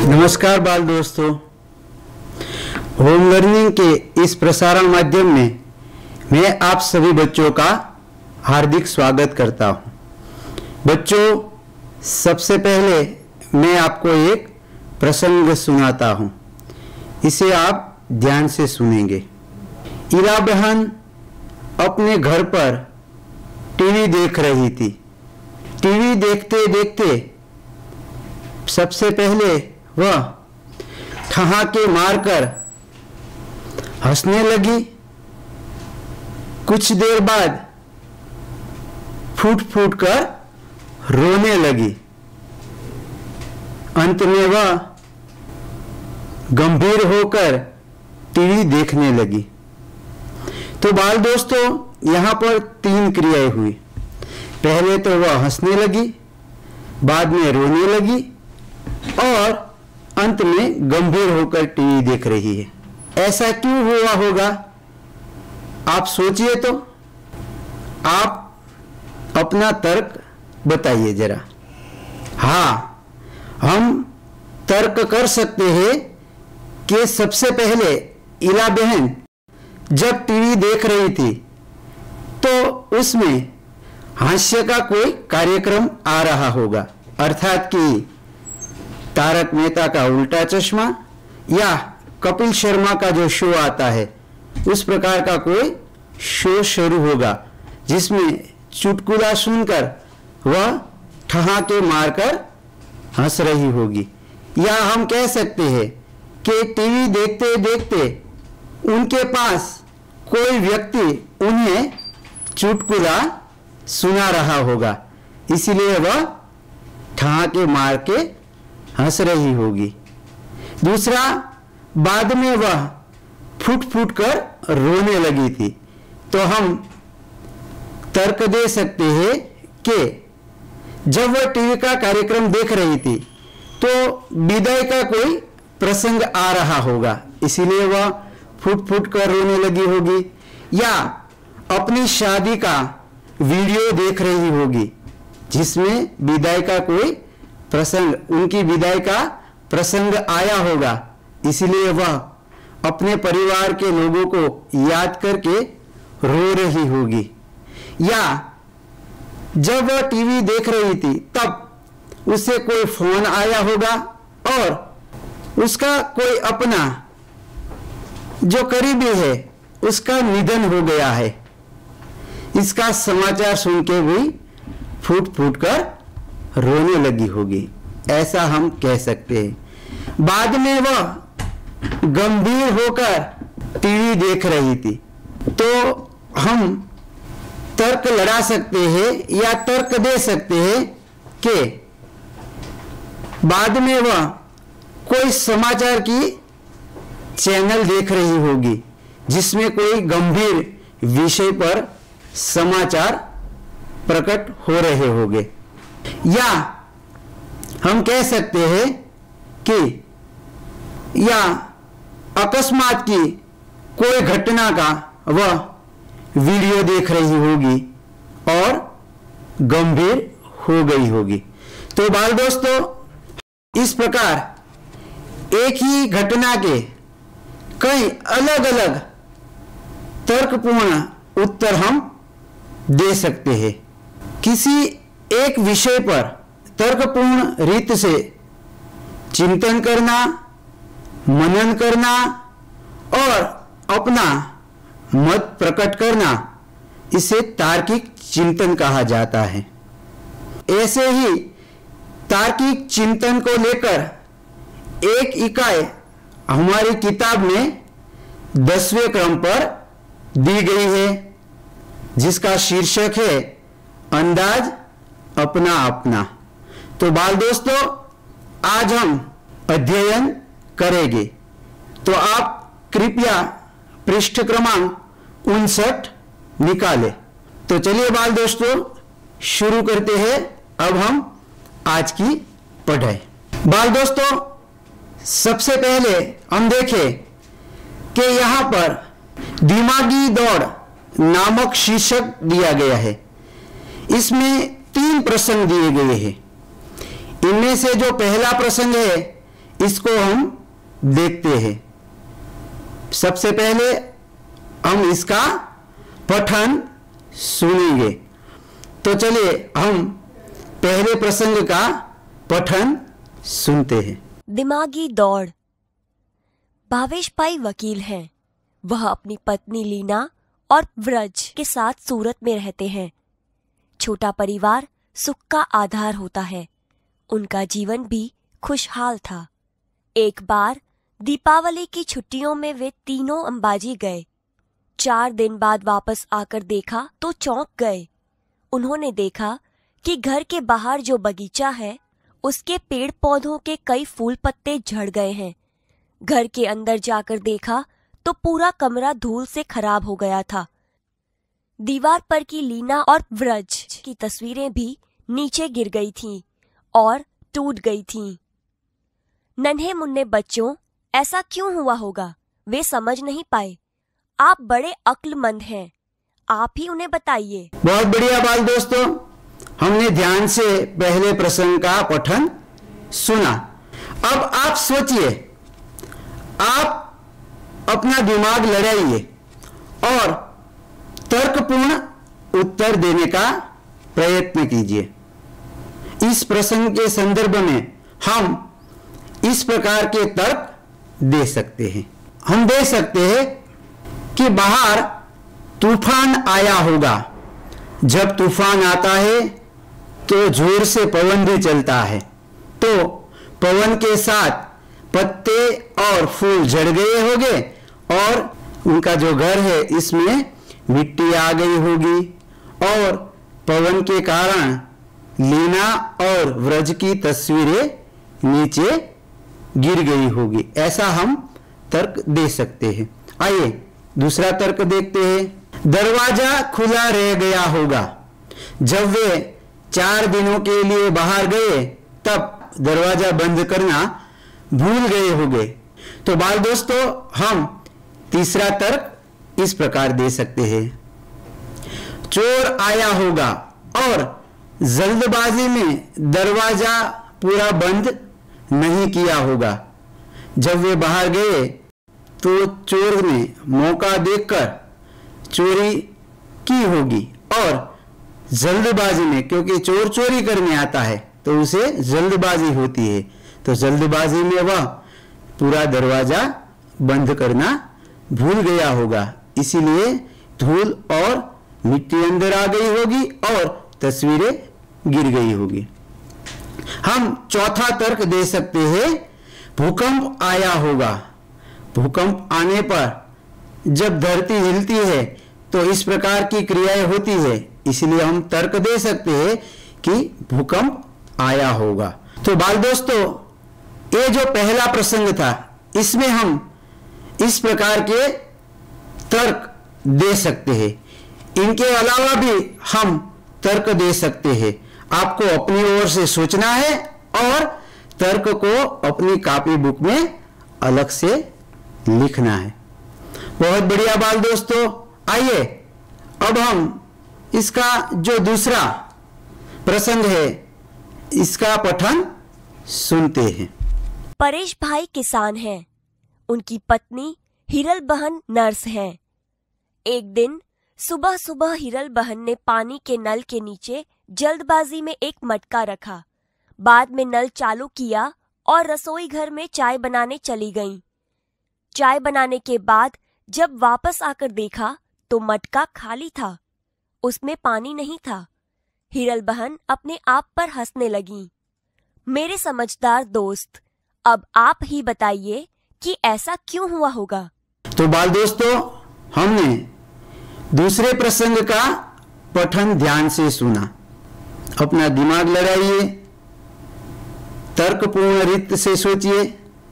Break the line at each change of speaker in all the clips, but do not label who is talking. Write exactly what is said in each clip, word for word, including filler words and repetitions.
नमस्कार बाल दोस्तों, होम लर्निंग के इस प्रसारण माध्यम में मैं आप सभी बच्चों का हार्दिक स्वागत करता हूं। बच्चों, सबसे पहले मैं आपको एक प्रसंग सुनाता हूं, इसे आप ध्यान से सुनेंगे। इला बहन अपने घर पर टीवी देख रही थी। टीवी देखते देखते सबसे पहले वह ठहाके मारकर हंसने लगी। कुछ देर बाद फूट फूट कर रोने लगी। अंत में वह गंभीर होकर टीवी देखने लगी। तो बाल दोस्तों, यहां पर तीन क्रियाएं हुई। पहले तो वह हंसने लगी, बाद में रोने लगी और अंत में गंभीर होकर टीवी देख रही है। ऐसा क्यों हुआ होगा, आप सोचिए तो। आप अपना तर्क बताइए जरा। हाँ, हम तर्क कर सकते हैं कि सबसे पहले इला बहन जब टीवी देख रही थी तो उसमें हास्य का कोई कार्यक्रम आ रहा होगा, अर्थात कि तारक मेहता का उल्टा चश्मा या कपिल शर्मा का जो शो आता है, उस प्रकार का कोई शो शुरू होगा जिसमें चुटकुला सुनकर वह ठहाके मारकर हंस रही होगी। या हम कह सकते हैं कि टीवी देखते देखते उनके पास कोई व्यक्ति उन्हें चुटकुला सुना रहा होगा, इसीलिए वह ठहाके मार के हंस रही होगी। दूसरा, बाद में वह फूट फूट कर रोने लगी थी। तो हम तर्क दे सकते हैं कि जब वह टीवी का कार्यक्रम देख रही थी तो विदाई का कोई प्रसंग आ रहा होगा, इसीलिए वह फूट फूट कर रोने लगी होगी। या अपनी शादी का वीडियो देख रही होगी जिसमें विदाई का कोई प्रसंग, उनकी विदाई का प्रसंग आया होगा, इसलिए वह अपने परिवार के लोगों को याद करके रो रही होगी। या जब वह टीवी देख रही थी तब उसे कोई फोन आया होगा और उसका कोई अपना जो करीबी है उसका निधन हो गया है। इसका समाचार सुन के भी फूट फूट कर रोने लगी होगी, ऐसा हम कह सकते हैं। बाद में वह गंभीर होकर टीवी देख रही थी। तो हम तर्क लड़ा सकते हैं या तर्क दे सकते हैं कि बाद में वह कोई समाचार की चैनल देख रही होगी जिसमें कोई गंभीर विषय पर समाचार प्रकट हो रहे होंगे। या हम कह सकते हैं कि या अकस्मात की कोई घटना का वह वीडियो देख रही होगी और गंभीर हो गई होगी। तो बाल दोस्तों, इस प्रकार एक ही घटना के कई अलग अलग तर्कपूर्ण उत्तर हम दे सकते हैं। किसी एक विषय पर तर्कपूर्ण रीत से चिंतन करना, मनन करना और अपना मत प्रकट करना, इसे तार्किक चिंतन कहा जाता है। ऐसे ही तार्किक चिंतन को लेकर एक इकाई हमारी किताब में दसवें क्रम पर दी गई है, जिसका शीर्षक है अंदाज अपना अपना। तो बाल दोस्तों, आज हम अध्ययन करेंगे, तो आप कृपया पृष्ठ क्रमांक उनसठ निकाले। तो चलिए बाल दोस्तों, शुरू करते हैं अब हम आज की पढ़ाई। बाल दोस्तों, सबसे पहले हम देखें कि यहां पर दिमागी दौड़ नामक शीर्षक दिया गया है। इसमें तीन प्रसंग दिए गए हैं। इनमें से जो पहला प्रसंग है इसको हम देखते हैं। सबसे पहले हम इसका पठन सुनेंगे। तो चलिए हम पहले प्रसंग का पठन सुनते हैं।
दिमागी दौड़। भावेश भाई वकील हैं। वह अपनी पत्नी लीना और व्रज के साथ सूरत में रहते हैं। छोटा परिवार सुख का आधार होता है। उनका जीवन भी खुशहाल था। एक बार दीपावली की छुट्टियों में वे तीनों अंबाजी गए। चार दिन बाद वापस आकर देखा तो चौंक गए। उन्होंने देखा कि घर के बाहर जो बगीचा है उसके पेड़ पौधों के कई फूल पत्ते झड़ गए हैं। घर के अंदर जाकर देखा तो पूरा कमरा धूल से खराब हो गया था। दीवार पर की लीना और व्रज की तस्वीरें भी नीचे गिर गई थीं और टूट गई थीं। नन्हे मुन्ने बच्चों, ऐसा क्यों हुआ होगा? वे समझ नहीं पाए। आप बड़े अक्लमंद हैं, आप ही उन्हें बताइए।
बहुत बढ़िया बाल दोस्तों, हमने ध्यान से पहले प्रसंग का पठन सुना। अब आप सोचिए, आप अपना दिमाग लड़ाइए और तर्कपूर्ण उत्तर देने का प्रयत्न कीजिए। इस प्रसंग के संदर्भ में हम इस प्रकार के तर्क दे सकते हैं। हम दे सकते हैं कि बाहर तूफान आया होगा। जब तूफान आता है तो जोर से पवन भी चलता है, तो पवन के साथ पत्ते और फूल झड़ गए होंगे और उनका जो घर है इसमें मिट्टी आ गई होगी और पवन के कारण लीना और व्रज की तस्वीरें नीचे गिर गई होगी। ऐसा हम तर्क दे सकते हैं। आइए दूसरा तर्क देखते हैं। दरवाजा खुला रह गया होगा। जब वे चार दिनों के लिए बाहर गए तब दरवाजा बंद करना भूल गए होंगे। तो बाल दोस्तों, हम तीसरा तर्क इस प्रकार दे सकते हैं। चोर आया होगा और जल्दबाजी में दरवाजा पूरा बंद नहीं किया होगा। जब वे बाहर गए तो चोर ने मौका देखकर चोरी की होगी और जल्दबाजी में, क्योंकि चोर चोरी करने आता है तो उसे जल्दबाजी होती है, तो जल्दबाजी में वह पूरा दरवाजा बंद करना भूल गया होगा। इसीलिए धूल और मिट्टी अंदर आ गई होगी और तस्वीरें गिर गई होगी। हम चौथा तर्क दे सकते हैं। भूकंप आया होगा। भूकंप आने पर जब धरती हिलती है तो इस प्रकार की क्रियाएं होती है, इसलिए हम तर्क दे सकते हैं कि भूकंप आया होगा। तो बाल दोस्तों, ये जो पहला प्रसंग था इसमें हम इस प्रकार के तर्क दे सकते हैं। इनके अलावा भी हम तर्क दे सकते हैं। आपको अपनी ओर से सोचना है और तर्क को अपनी कॉपी बुक में अलग से लिखना है। बहुत बढ़िया बाल दोस्तों, आइए अब हम इसका जो दूसरा प्रसंग है इसका पठन सुनते हैं।
परेश भाई किसान हैं। उनकी पत्नी हिरल बहन नर्स हैं। एक दिन सुबह सुबह हिरल बहन ने पानी के नल के नीचे जल्दबाजी में एक मटका रखा। बाद में नल चालू किया और रसोई घर में चाय बनाने चली गईं। चाय बनाने के बाद जब वापस आकर देखा तो मटका खाली था, उसमें पानी नहीं था। हिरल बहन अपने आप पर हंसने लगी। मेरे समझदार दोस्त, अब आप ही बताइए कि ऐसा क्यों हुआ होगा।
तो बाल दोस्तों, हमने दूसरे प्रसंग का पठन ध्यान से सुना। अपना दिमाग लड़ाइए, तर्कपूर्ण रीत से सोचिए।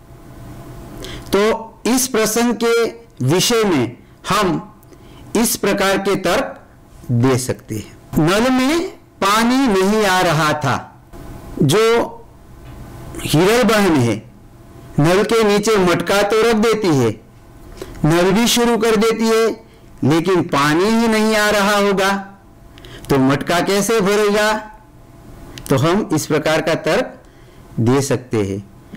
तो इस प्रसंग के विषय में हम इस प्रकार के तर्क दे सकते हैं। नल में पानी नहीं आ रहा था। जो हिरल बहन है नल के नीचे मटका तो रख देती है, नल भी शुरू कर देती है, लेकिन पानी ही नहीं आ रहा होगा तो मटका कैसे भरेगा। तो हम इस प्रकार का तर्क दे सकते हैं।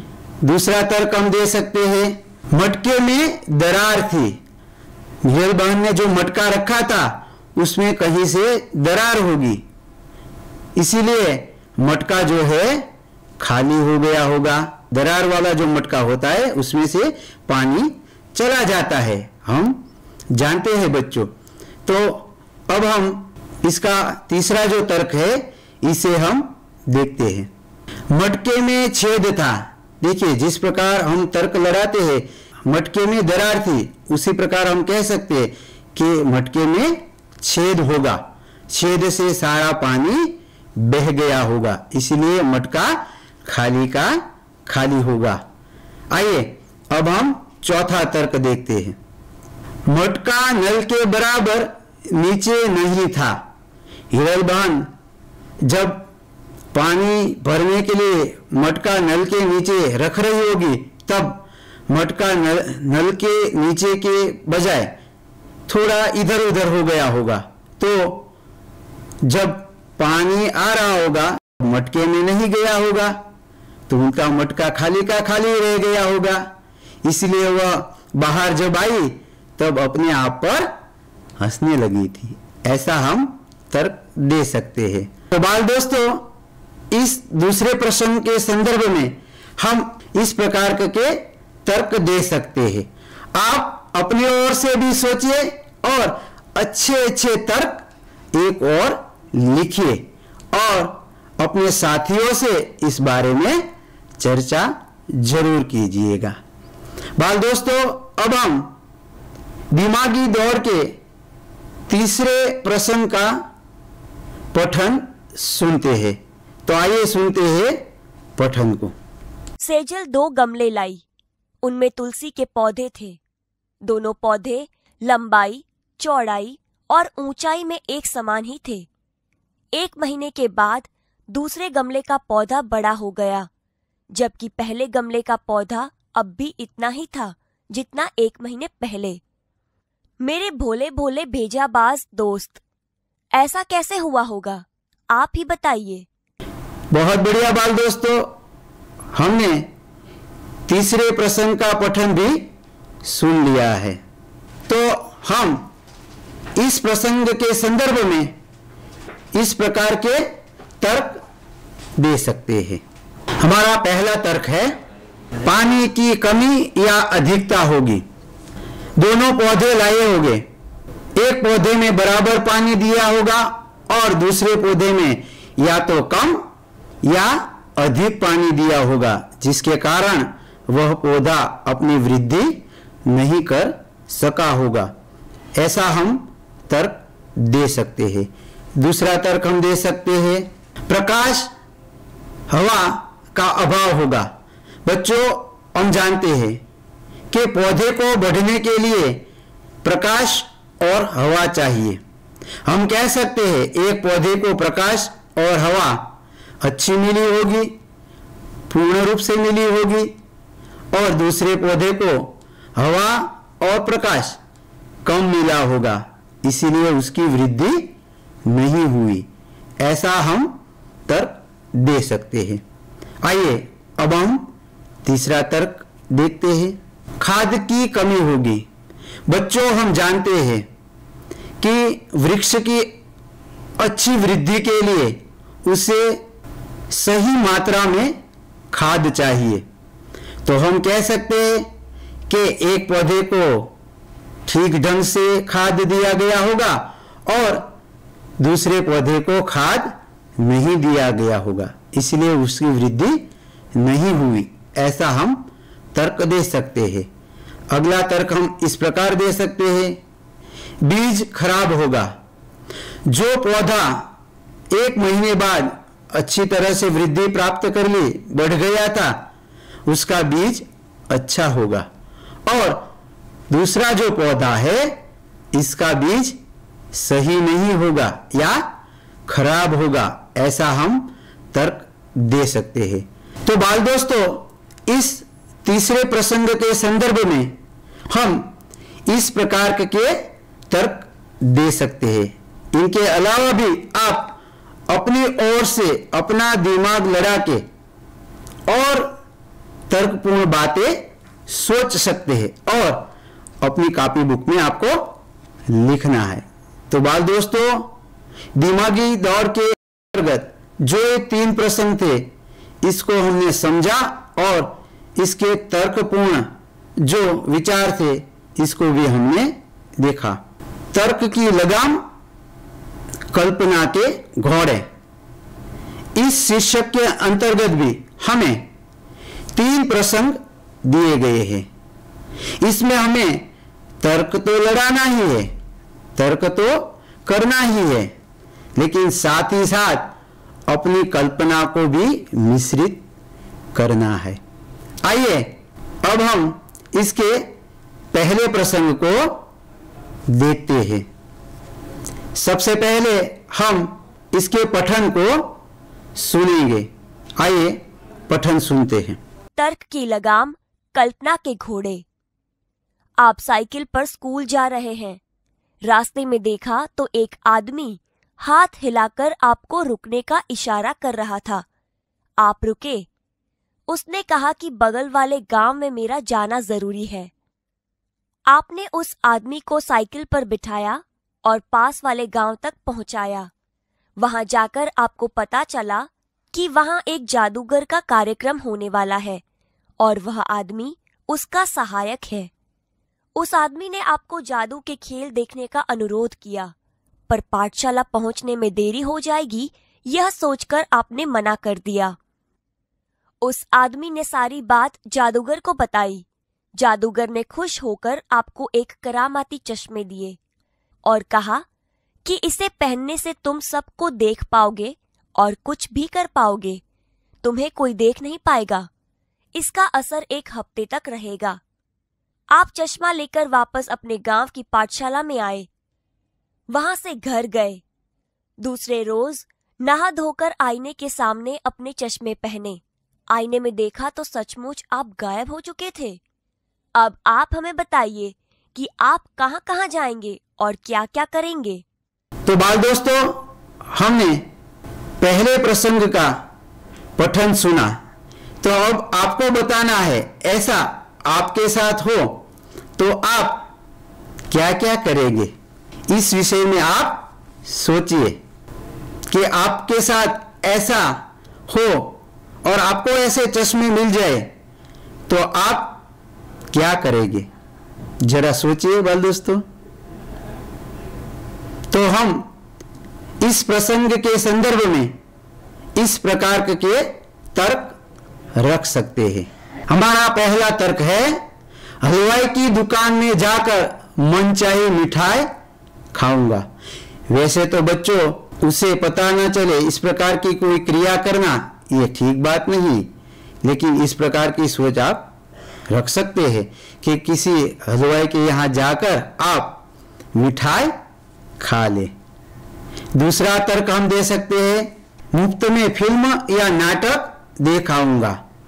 दूसरा तर्क हम दे सकते हैं, मटके में दरार थी। मीरल बहन ने जो मटका रखा था उसमें कहीं से दरार होगी, इसीलिए मटका जो है खाली हो गया होगा। दरार वाला जो मटका होता है उसमें से पानी चला जाता है, हम जानते हैं बच्चों। तो अब हम इसका तीसरा जो तर्क है इसे हम देखते हैं। मटके में छेद था। देखिए, जिस प्रकार हम तर्क लड़ाते हैं मटके में दरार थी, उसी प्रकार हम कह सकते हैं कि मटके में छेद होगा, छेद से सारा पानी बह गया होगा, इसलिए मटका खाली का खाली होगा। आइए अब हम चौथा तर्क देखते हैं। मटका नल के बराबर नीचे नहीं था। हीरल बहन जब पानी भरने के लिए मटका नल के नीचे रख रही होगी तब मटका नल, नल के नीचे के बजाय थोड़ा इधर उधर हो गया होगा, तो जब पानी आ रहा होगा मटके में नहीं गया होगा, तो उनका मटका खाली का खाली रह गया होगा। इसलिए वह बाहर जब आई तब अपने आप पर हंसने लगी थी। ऐसा हम तर्क दे सकते हैं। तो बाल दोस्तों, इस दूसरे प्रश्न के संदर्भ में हम इस प्रकार के तर्क दे सकते हैं। आप अपनी ओर से भी सोचिए और अच्छे अच्छे तर्क एक और लिखिए और अपने साथियों से इस बारे में चर्चा जरूर कीजिएगा। बाल दोस्तों, अब हम दिमागी दौड़ के तीसरे प्रश्न का पठन सुनते हैं। तो आइए सुनते हैं पठन को।
सेजल दो गमले लाई, उनमें तुलसी के पौधे थे। दोनों पौधे लंबाई, चौड़ाई और ऊंचाई में एक समान ही थे। एक महीने के बाद दूसरे गमले का पौधा बड़ा हो गया, जबकि पहले गमले का पौधा अब भी इतना ही था जितना एक महीने पहले। मेरे भोले भोले भेजाबाज दोस्त, ऐसा कैसे हुआ होगा, आप ही बताइए।
बहुत बढ़िया बाल दोस्तों, हमने तीसरे प्रश्न का पठन भी सुन लिया है। तो हम इस प्रसंग के संदर्भ में इस प्रकार के तर्क दे सकते हैं। हमारा पहला तर्क है, पानी की कमी या अधिकता होगी। दोनों पौधे लाए होंगे, एक पौधे में बराबर पानी दिया होगा और दूसरे पौधे में या तो कम या अधिक पानी दिया होगा, जिसके कारण वह पौधा अपनी वृद्धि नहीं कर सका होगा। ऐसा हम तर्क दे सकते हैं। दूसरा तर्क हम दे सकते हैं, प्रकाश हवा का अभाव होगा। बच्चों, हम जानते हैं कि पौधे को बढ़ने के लिए प्रकाश और हवा चाहिए। हम कह सकते हैं एक पौधे को प्रकाश और हवा अच्छी मिली होगी, पूर्ण रूप से मिली होगी, और दूसरे पौधे को हवा और प्रकाश कम मिला होगा, इसीलिए उसकी वृद्धि नहीं हुई। ऐसा हम तर्क दे सकते हैं। आइए अब हम तीसरा तर्क देखते हैं, खाद की कमी होगी। बच्चों, हम जानते हैं कि वृक्ष की अच्छी वृद्धि के लिए उसे सही मात्रा में खाद चाहिए। तो हम कह सकते हैं कि एक पौधे को ठीक ढंग से खाद दिया गया होगा और दूसरे पौधे को खाद नहीं दिया गया होगा, इसलिए उसकी वृद्धि नहीं हुई। ऐसा हम तर्क दे सकते हैं। अगला तर्क हम इस प्रकार दे सकते हैं, बीज खराब होगा। जो पौधा एक महीने बाद अच्छी तरह से वृद्धि प्राप्त कर ली, बढ़ गया था, उसका बीज अच्छा होगा, और दूसरा जो पौधा है इसका बीज सही नहीं होगा या खराब होगा। ऐसा हम तर्क दे सकते हैं। तो बाल दोस्तों, इस तीसरे प्रसंग के संदर्भ में हम इस प्रकार के तर्क दे सकते हैं। इनके अलावा भी आप अपनी ओर से अपना दिमाग लड़ा के और तर्कपूर्ण बातें सोच सकते हैं और अपनी कॉपी बुक में आपको लिखना है। तो बाल दोस्तों, दिमागी दौड़ के अंतर्गत जो ये तीन प्रश्न थे इसको हमने समझा और इसके तर्कपूर्ण जो विचार थे इसको भी हमने देखा। तर्क की लगाम, कल्पना के घोड़े, इस शीर्षक के अंतर्गत भी हमें तीन प्रसंग दिए गए हैं। इसमें हमें तर्क तो लड़ाना ही है, तर्क तो करना ही है, लेकिन साथ ही साथ अपनी कल्पना को भी मिश्रित करना है। आइए अब हम इसके पहले प्रसंग को देखते हैं। सबसे पहले हम इसके पठन को सुनेंगे। आइए पठन सुनते हैं।
तर्क की लगाम, कल्पना के घोड़े। आप साइकिल पर स्कूल जा रहे हैं। रास्ते में देखा तो एक आदमी हाथ हिलाकर आपको रुकने का इशारा कर रहा था। आप रुके। उसने कहा कि बगल वाले गांव में मेरा जाना जरूरी है। आपने उस आदमी को साइकिल पर बिठाया और पास वाले गांव तक पहुंचाया। वहां जाकर आपको पता चला कि वहां एक जादूगर का कार्यक्रम होने वाला है और वह आदमी उसका सहायक है। उस आदमी ने आपको जादू के खेल देखने का अनुरोध किया, पर पाठशाला पहुंचने में देरी हो जाएगी यह सोचकर आपने मना कर दिया। उस आदमी ने सारी बात जादूगर को बताई। जादूगर ने खुश होकर आपको एक करामाती चश्मे दिए और कहा कि इसे पहनने से तुम सबको देख पाओगे और कुछ भी कर पाओगे। तुम्हें कोई देख नहीं पाएगा। इसका असर एक हफ्ते तक रहेगा। आप चश्मा लेकर वापस अपने गांव की पाठशाला में आए। वहां से घर गए। दूसरे रोज नहा धोकर आईने के सामने अपने चश्मे पहने। आईने में देखा तो सचमुच आप गायब हो चुके थे। अब आप हमें बताइए कि आप कहां कहां जाएंगे और क्या क्या करेंगे।
तो बाल दोस्तों, हमने पहले प्रसंग का पठन सुना, तो अब आपको बताना है ऐसा आपके साथ हो तो आप क्या क्या करेंगे। इस विषय में आप सोचिए कि आपके साथ ऐसा हो और आपको ऐसे चश्मे मिल जाए तो आप क्या करेंगे, जरा सोचिए बाल दोस्तों। तो हम इस प्रसंग के संदर्भ में इस प्रकार के तर्क रख सकते हैं। हमारा पहला तर्क है, हलवाई की दुकान में जाकर मनचाही मिठाई खाऊंगा। वैसे तो बच्चों, उसे पता न चले इस प्रकार की कोई क्रिया करना ये ठीक बात नहीं, लेकिन इस प्रकार की सोच आप रख सकते हैं कि किसी हलवाई के यहाँ जाकर आप मिठाई खा ले। दूसरा तर्क हम दे सकते हैं, मुफ्त में फिल्म या नाटक दिखाऊंगा।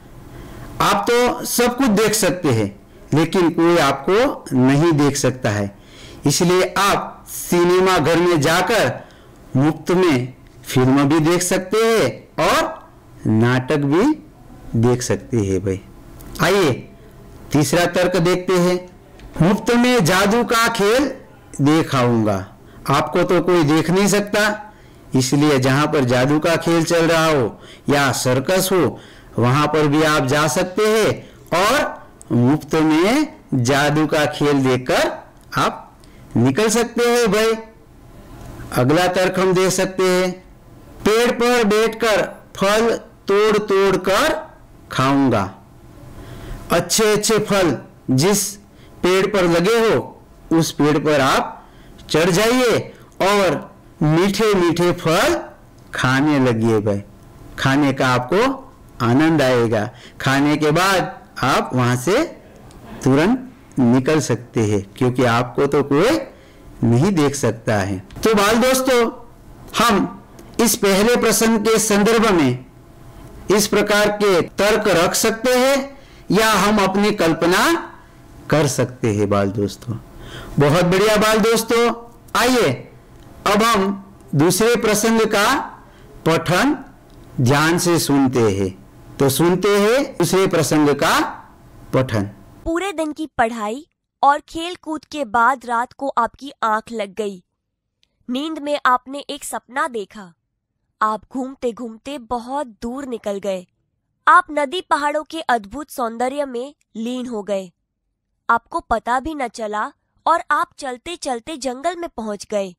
आप तो सब कुछ देख सकते हैं, लेकिन कोई आपको नहीं देख सकता है, इसलिए आप सिनेमा घर में जाकर मुफ्त में फिल्म भी देख सकते हैं और नाटक भी देख सकते हैं भाई। आइए तीसरा तर्क देखते हैं, मुफ्त में जादू का खेल दिखाऊंगा। आपको तो कोई देख नहीं सकता, इसलिए जहां पर जादू का खेल चल रहा हो या सर्कस हो वहां पर भी आप जा सकते हैं और मुफ्त में जादू का खेल देखकर आप निकल सकते हैं भाई। अगला तर्क हम दे सकते हैं, पेड़ पर बैठकर फल तोड़ तोड़ कर खाऊंगा। अच्छे अच्छे फल जिस पेड़ पर लगे हो उस पेड़ पर आप चढ़ जाइए और मीठे मीठे फल खाने लगिए भाई। खाने का आपको आनंद आएगा। खाने के बाद आप वहां से तुरंत निकल सकते हैं, क्योंकि आपको तो कोई नहीं देख सकता है। तो बाल दोस्तों, हम इस पहले प्रसंग के संदर्भ में इस प्रकार के तर्क रख सकते हैं या हम अपनी कल्पना कर सकते हैं बाल दोस्तों। बहुत बढ़िया बाल दोस्तों, आइए अब हम दूसरे प्रसंग का पठन ध्यान से सुनते हैं। तो सुनते हैं दूसरे प्रसंग का पठन।
पूरे दिन की पढ़ाई और खेल कूद के बाद रात को आपकी आंख लग गई। नींद में आपने एक सपना देखा। आप घूमते घूमते बहुत दूर निकल गए। आप नदी पहाड़ों के अद्भुत सौंदर्य में लीन हो गए। आपको पता भी न चला और आप चलते चलते जंगल में पहुंच गए।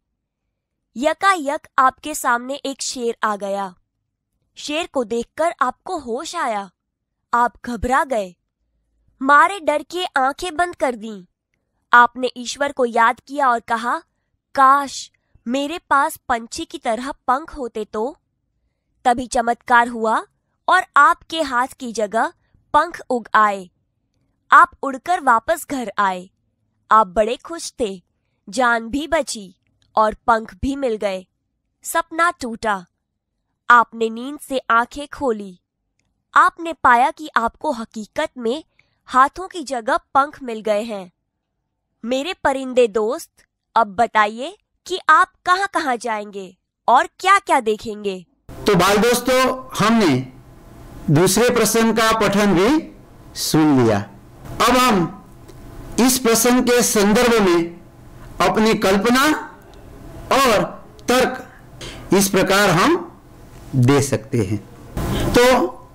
यकायक आपके सामने एक शेर आ गया। शेर को देखकर आपको होश आया। आप घबरा गए, मारे डर के आंखें बंद कर दीं। आपने ईश्वर को याद किया और कहा, काश मेरे पास पंछी की तरह पंख होते तो। तभी चमत्कार हुआ और आपके हाथ की जगह पंख उग आए। आप उड़कर वापस घर आए। आप बड़े खुश थे, जान भी बची और पंख भी मिल गए। सपना टूटा। आपने नींद से आंखें खोली। आपने पाया कि आपको हकीकत में हाथों की जगह पंख मिल गए हैं। मेरे परिंदे दोस्त, अब बताइए कि आप कहां कहां जाएंगे और क्या क्या देखेंगे।
तो बाल दोस्तों, हमने दूसरे प्रसंग का पठन भी सुन लिया। अब हम इस प्रसंग के संदर्भ में अपनी कल्पना और तर्क इस प्रकार हम दे सकते हैं। तो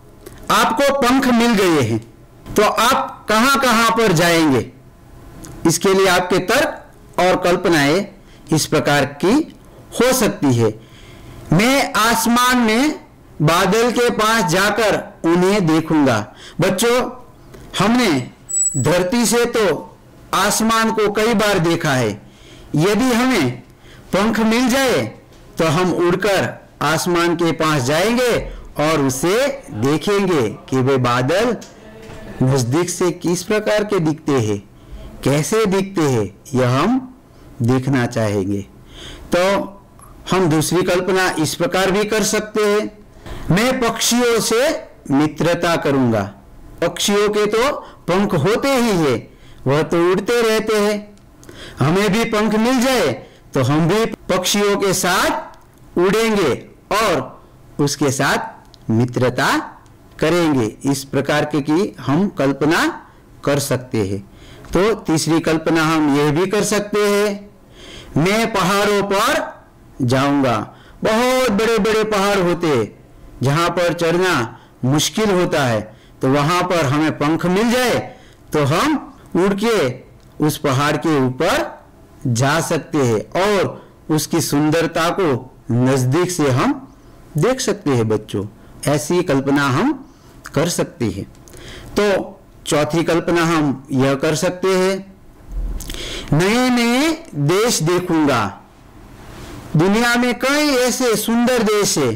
आपको पंख मिल गए हैं, तो आप कहां कहां पर जाएंगे? इसके लिए आपके तर्क और कल्पनाएं इस प्रकार की हो सकती है। मैं आसमान में बादल के पास जाकर उन्हें देखूंगा। बच्चों, हमने धरती से तो आसमान को कई बार देखा है। यदि हमें पंख मिल जाए तो हम उड़कर आसमान के पास जाएंगे और उसे देखेंगे कि वे बादल नजदीक से किस प्रकार के दिखते हैं, कैसे दिखते हैं, यह हम देखना चाहेंगे। तो हम दूसरी कल्पना इस प्रकार भी कर सकते हैं, मैं पक्षियों से मित्रता करूंगा। पक्षियों के तो पंख होते ही है, वह तो उड़ते रहते हैं। हमें भी पंख मिल जाए तो हम भी पक्षियों के साथ उड़ेंगे और उसके साथ मित्रता करेंगे। इस प्रकार के की हम कल्पना कर सकते हैं। तो तीसरी कल्पना हम यह भी कर सकते हैं, मैं पहाड़ों पर जाऊंगा। बहुत बड़े बड़े पहाड़ होते हैं जहां पर चढ़ना मुश्किल होता है, तो वहां पर हमें पंख मिल जाए तो हम उड़ के उस पहाड़ के ऊपर जा सकते हैं और उसकी सुंदरता को नजदीक से हम देख सकते हैं। बच्चों, ऐसी कल्पना हम कर सकते हैं। तो चौथी कल्पना हम यह कर सकते हैं, नए नए देश देखूंगा। दुनिया में कई ऐसे सुंदर देश है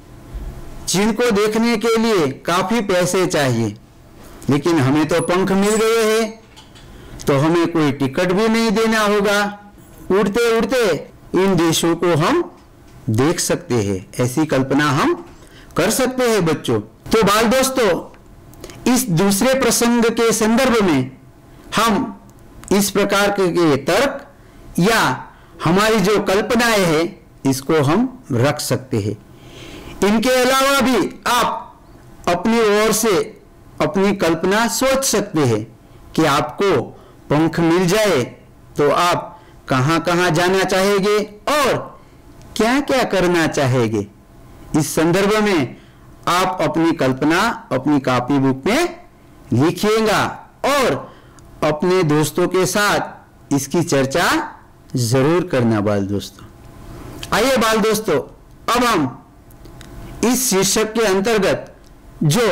जिनको देखने के लिए काफी पैसे चाहिए, लेकिन हमें तो पंख मिल गए हैं तो हमें कोई टिकट भी नहीं देना होगा। उड़ते उड़ते इन देशों को हम देख सकते हैं। ऐसी कल्पना हम कर सकते हैं बच्चों। तो बाल दोस्तों, इस दूसरे प्रसंग के संदर्भ में हम इस प्रकार के तर्क या हमारी जो कल्पनाएं हैं इसको हम रख सकते हैं। इनके अलावा भी आप अपनी ओर से अपनी कल्पना सोच सकते हैं कि आपको पंख मिल जाए तो आप कहां कहां जाना चाहेंगे और क्या क्या करना चाहेंगे। इस संदर्भ में आप अपनी कल्पना अपनी कॉपी बुक में लिखिएगा और अपने दोस्तों के साथ इसकी चर्चा जरूर करना बाल दोस्तों। आइए बाल दोस्तों, अब हम इस शीर्षक के अंतर्गत जो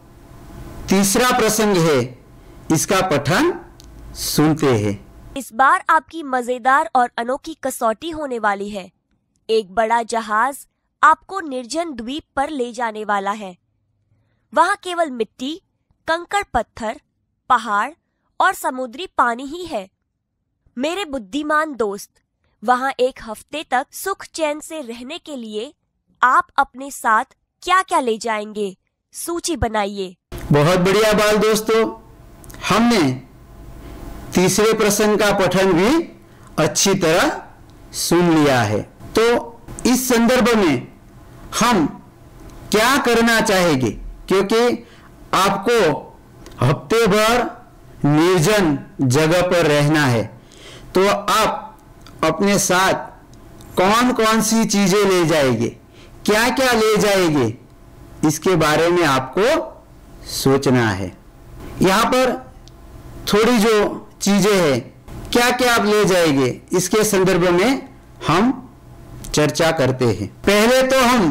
तीसरा प्रसंग है इसका पठन सुनते हैं।
इस बार आपकी मजेदार और अनोखी कसौटी होने वाली है। एक बड़ा जहाज आपको निर्जन द्वीप पर ले जाने वाला है। वहां केवल मिट्टी, कंकड़ पत्थर, पहाड़ और समुद्री पानी ही है। मेरे बुद्धिमान दोस्त, वहां एक हफ्ते तक सुख चैन से रहने के लिए आप अपने साथ क्या क्या ले जाएंगे, सूची बनाइए।
बहुत बढ़िया बाल दोस्तों, हमने तीसरे प्रसंग का पठन भी अच्छी तरह सुन लिया है। तो इस संदर्भ में हम क्या करना चाहेंगे, क्योंकि आपको हफ्ते भर निर्जन जगह पर रहना है। तो आप अपने साथ कौन कौन सी चीजें ले जाएंगे, क्या क्या ले जाएंगे, इसके बारे में आपको सोचना है। यहाँ पर थोड़ी जो चीजें हैं, क्या क्या आप ले जाएंगे, इसके संदर्भ में हम चर्चा करते हैं। पहले तो हम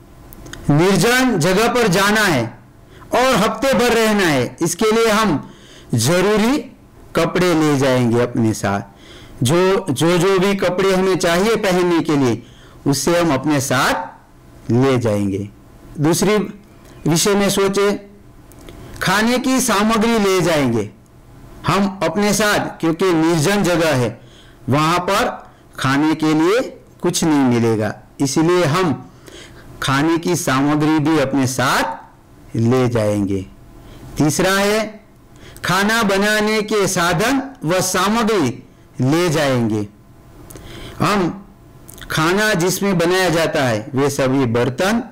निर्जन जगह पर जाना है और हफ्ते भर रहना है, इसके लिए हम जरूरी कपड़े ले जाएंगे अपने साथ। जो जो जो भी कपड़े हमें चाहिए पहनने के लिए, उससे हम अपने साथ ले जाएंगे। दूसरी विषय में सोचे, खाने की सामग्री ले जाएंगे हम अपने साथ, क्योंकि निर्जन जगह है, वहां पर खाने के लिए कुछ नहीं मिलेगा, इसलिए हम खाने की सामग्री भी अपने साथ ले जाएंगे। तीसरा है, खाना बनाने के साधन व सामग्री ले जाएंगे। हम खाना जिसमें बनाया जाता है वे सभी बर्तन,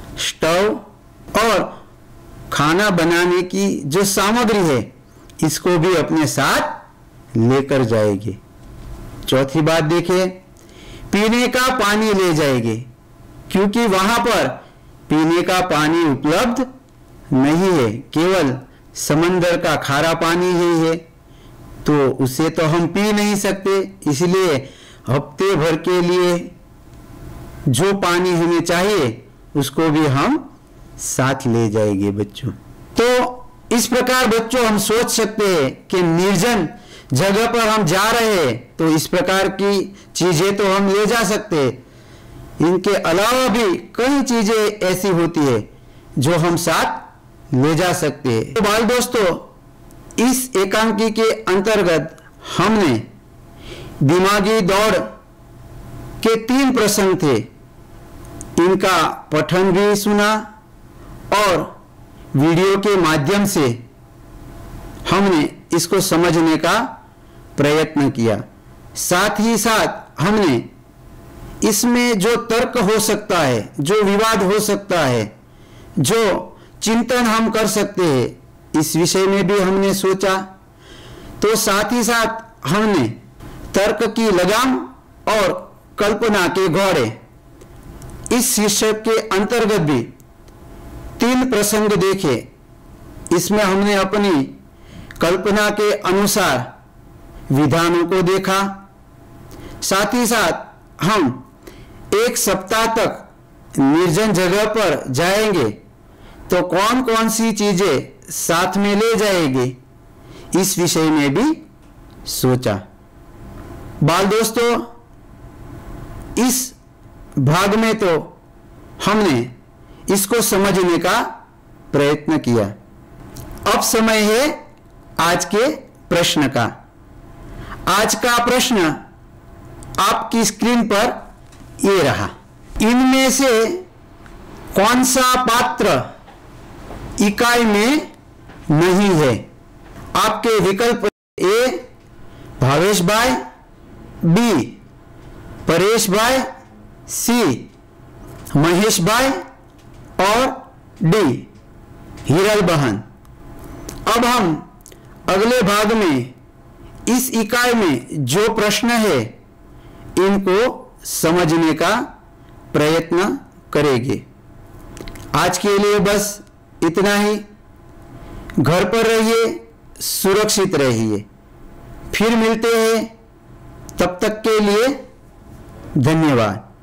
स्टोव और खाना बनाने की जो सामग्री है, इसको भी अपने साथ लेकर जाएंगे। चौथी बात देखिए, पीने का पानी ले जाएंगे, क्योंकि वहां पर पीने का पानी उपलब्ध नहीं है, केवल समंदर का खारा पानी ही है, तो उसे तो हम पी नहीं सकते। इसलिए हफ्ते भर के लिए जो पानी हमें चाहिए उसको भी हम साथ ले जाएंगे बच्चों। तो इस प्रकार बच्चों हम सोच सकते हैं कि निर्जन जगह पर हम जा रहे हैं तो इस प्रकार की चीजें तो हम ले जा सकते हैं। इनके अलावा भी कई चीजें ऐसी होती है जो हम साथ ले जा सकते हैं। तो बाल दोस्तों, इस एकांकी के अंतर्गत हमने दिमागी दौड़ के तीन प्रश्न थे, इनका पठन भी सुना और वीडियो के माध्यम से हमने इसको समझने का प्रयत्न किया। साथ ही साथ हमने इसमें जो तर्क हो सकता है, जो विवाद हो सकता है, जो चिंतन हम कर सकते हैं, इस विषय में भी हमने सोचा। तो साथ ही साथ हमने तर्क की लगाम और कल्पना के घोड़े इस शीर्षक के अंतर्गत भी तीन प्रसंग देखे। इसमें हमने अपनी कल्पना के अनुसार विधानों को देखा। साथ ही साथ हम एक सप्ताह तक निर्जन जगह पर जाएंगे तो कौन कौन सी चीजें साथ में ले जाएंगे, इस विषय में भी सोचा। बाल दोस्तों, इस भाग में तो हमने इसको समझने का प्रयत्न किया। अब समय है आज के प्रश्न का। आज का प्रश्न आपकी स्क्रीन पर ये रहा, इनमें से कौन सा पात्र इकाई में नहीं है? आपके विकल्प ए भावेश भाई, बी परेश भाई, सी महेश भाई और डी हिरल बहन। अब हम अगले भाग में इस इकाई में जो प्रश्न है इनको समझने का प्रयत्न करेंगे। आज के लिए बस इतना ही। घर पर रहिए, सुरक्षित रहिए। फिर मिलते हैं, तब तक के लिए धन्यवाद।